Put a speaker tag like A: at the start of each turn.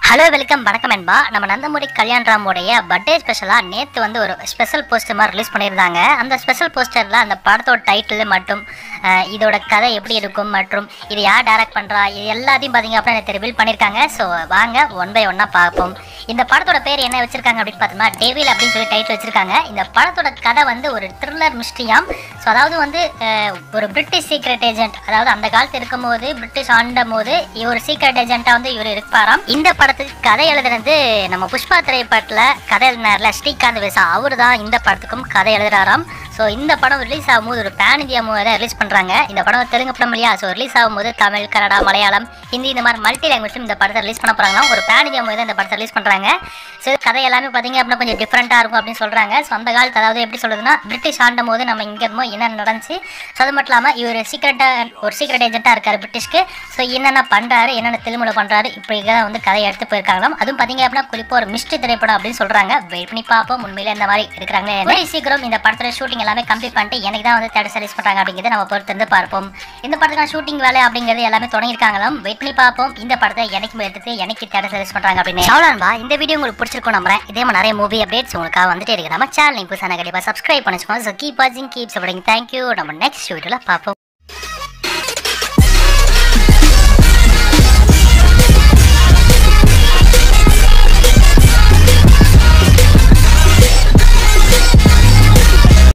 A: Hello welcome வணக்கம் என்பா. நம்ம Nandamuri கல்யாண்ராமோடைய birthday ஸ்பெஷலாக நேற்று வந்து ஒரு ஸ்பெஷல் போஸ்டர் மாதிரி ரிலீஸ் பண்ணியிருந்தாங்க. அந்த ஸ்பெஷல் போஸ்டரில் அந்த படத்தோட டைட்டில் மற்றும் இதோட கதை எப்படி இருக்கும் மற்றும் இது யார் டைரக்ட் பண்ணுறா இது எல்லாத்தையும் பார்த்தீங்க அப்படின்னா எனக்கு ரிவீல் பண்ணியிருக்காங்க. ஸோ வாங்க ஒன் பை ஒன்னாக பார்ப்போம். இந்த படத்தோட பேர் என்ன வச்சிருக்காங்க அப்படின்னு பார்த்தோம்னா டேவில் அப்படின்னு சொல்லி டைட்டில் வச்சிருக்காங்க. இந்த படத்தோட கதை வந்து ஒரு த்ரில்லர் மிஸ்ட்ரியாம். ஸோ அதாவது வந்து ஒரு பிரிட்டிஷ் சீக்ரெட் ஏஜென்ட், அதாவது அந்த காலத்து இருக்கும்போது பிரிட்டிஷ் ஆண்டும் போது இவர் சீக்ரெட் ஏஜென்ட்டாக வந்து இவர் இருப்பாராம். இந்த படத்துக்கு கதை எழுதுறது நம்ம புஷ்பா திரைப்படத்தில் கதை எழுதினார்ல ஸ்ரீகாந்த் வேசா, அவரு தான் இந்த படத்துக்கும் கதை எழுதுறாராம். ஸோ இந்த படம் ரிலீஸ் ஆகும்போது ஒரு பேன் இந்தியா மூவி தான் ரிலீஸ் பண்ணுறாங்க. இந்த படம் தெலுங்கு படம் இல்லையா? ஸோ ரிலீஸ் ஆகும்போது தமிழ், கன்னடா, மலையாளம், ஹிந்தி இந்த மாதிரி மல்டி லாங்குவேஜும் இந்த படத்தை ரிலீஸ் பண்ண போகிறாங்க. ஒரு பேன் இந்தியா மூவி தான் இந்த படத்தை ரிலீஸ் பண்ணுறாங்க. ஸோ கதை எல்லாமே பார்த்தீங்க அப்படின்னா கொஞ்சம் டிஃப்ரெண்ட்டாக இருக்கும் அப்படின்னு சொல்கிறாங்க. ஸோ அந்த காலத்து அதாவது எப்படி சொல்கிறதுனா பிரிட்டிஷ் ஆண்டும் போது நம்ம இங்கே இருந்தோம் என்ன நடந்துச்சு. ஸோ அது மட்டும் இல்லாமல் இவர் ஒரு சீக்ரெட் ஏஜென்ட்டாக இருக்கார் பிரிட்டிஷ்க்கு. ஸோ என்னென்ன பண்ணுறாரு, என்னென்ன தெலுங்குல பண்ணுறாரு, இப்படி தான் வந்து கதையை எடுத்து போயிருக்காங்களாம். அதுவும் பார்த்தீங்க அப்படின்னா குறிப்பாக ஒரு மிஸ்ட்ரி திரைப்படம் அப்படின்னு சொல்கிறாங்க. வெயிட் பண்ணி பார்ப்போம் உண்மையிலே இந்த மாதிரி இருக்கிறாங்களே. சீக்கிரம் இந்த படத்தில் ஷூட்டிங் எல்லாமே கம்ப்ளீட் பண்ணிட்டு எனக்கு தான் வந்து தேட்டர் ரிலீஸ் பண்ணுறாங்க அப்படிங்கிறத நம்ம பொறுத்திருந்து பார்ப்போம். இந்த படத்துக்கான ஷூட்டிங் வேலை அப்படிங்கிறது எல்லாமே தொடங்கியிருக்காங்களாம். வெயிட் பண்ணி பார்ப்போம் இந்த படத்தை எனக்கு எடுத்து எனக்கு தேட்டர் ரிலீஸ் பண்ணுறாங்க அப்படின்னு. அவ்வளோன்பா, இந்த வீடியோ உங்களுக்கு பிடிச்சிருக்கும் நம்புறேன். இதே மாதிரி நிறைய மூவி அப்டேட்ஸ் உங்களுக்காக வந்துட்டு இருக்கு. நம்ம சேனல் புதுசாக கண்டிப்பாக சப்ஸ்கிரைப் பண்ணிச்சுக்கோங்க. ஸோ கீப் வாட்சிங், கீப் சப்போர்ட்டிங். தேங்க்யூ. நம்ம நெக்ஸ்ட் வீடியோவில் பார்ப்போம்.